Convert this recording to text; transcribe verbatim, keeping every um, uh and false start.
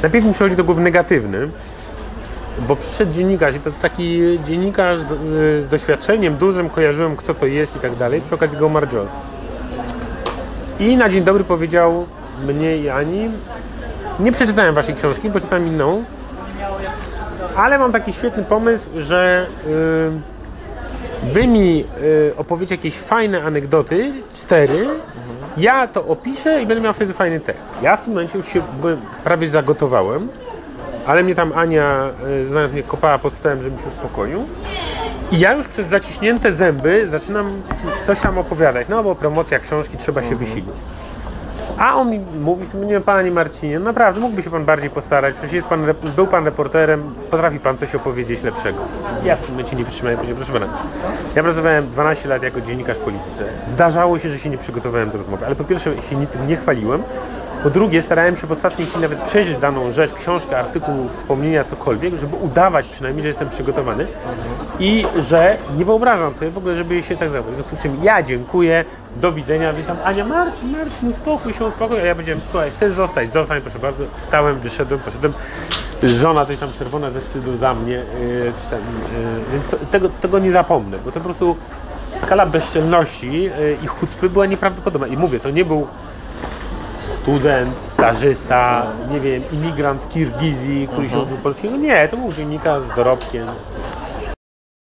najpierw mi przychodzi do głowy negatywny, bo przyszedł dziennikarz i to taki dziennikarz z, z doświadczeniem dużym, kojarzyłem kto to jest i tak dalej, przy okazji Gomar Joss. I na dzień dobry powiedział mnie i Ani, nie przeczytałem waszej książki, bo czytałem inną, ale mam taki świetny pomysł, że yy, wy mi yy, opowiecie jakieś fajne anegdoty, cztery, ja to opiszę i będę miał wtedy fajny tekst. Ja w tym momencie już się byłem, prawie zagotowałem, ale mnie tam Ania yy, znając mnie kopała pod stołem, żeby się uspokoił. I ja już przez zaciśnięte zęby zaczynam coś tam opowiadać, no bo promocja książki, trzeba się wysilić. A on mi mówi, nie, panie Marcinie, naprawdę mógłby się pan bardziej postarać, przecież jest pan, był pan reporterem, potrafi pan coś opowiedzieć lepszego. Ja w tym momencie nie wytrzymałem, powiedziałem, proszę pana, ja pracowałem dwanaście lat jako dziennikarz w polityce. Zdarzało się, że się nie przygotowałem do rozmowy, ale po pierwsze się tym nie chwaliłem, po drugie starałem się w ostatniej chwili nawet przejrzeć daną rzecz, książkę, artykuł, wspomnienia, cokolwiek, żeby udawać przynajmniej, że jestem przygotowany i że nie wyobrażam sobie w ogóle, żeby się tak zachować. No, czym ja dziękuję, do widzenia, witam Ania, Marcin, Marcin, uspokój się, uspokój, a ja powiedziałem, słuchaj, chcesz zostać, zostań, proszę bardzo, wstałem, wyszedłem, poszedłem, żona coś tam czerwona ze wstydu za mnie, yy, tam, yy, więc to, tego, tego nie zapomnę, bo to po prostu skala bezczelności yy, i chucpy była nieprawdopodobna i mówię, to nie był student, stażysta, nie wiem, imigrant z Kirgizji, który się uczył polskiego, nie, to był dziennikarz z dorobkiem.